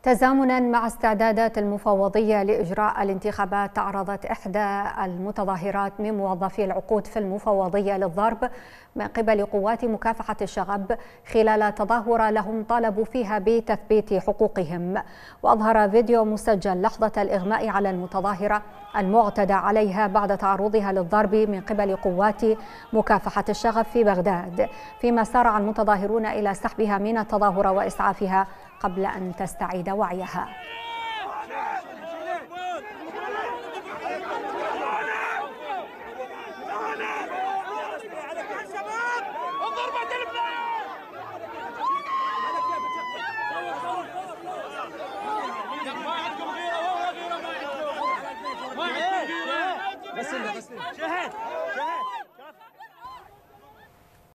تزامنا مع استعدادات المفوضية لإجراء الانتخابات، تعرضت إحدى المتظاهرات من موظفي العقود في المفوضية للضرب من قبل قوات مكافحة الشغب خلال تظاهرة لهم طالبوا فيها بتثبيت حقوقهم. وأظهر فيديو مسجل لحظة الإغماء على المتظاهرة المعتدى عليها بعد تعرضها للضرب من قبل قوات مكافحة الشغب في بغداد، فيما سارع المتظاهرون إلى سحبها من التظاهرة وإسعافها قبل أن تستعيد وعيها.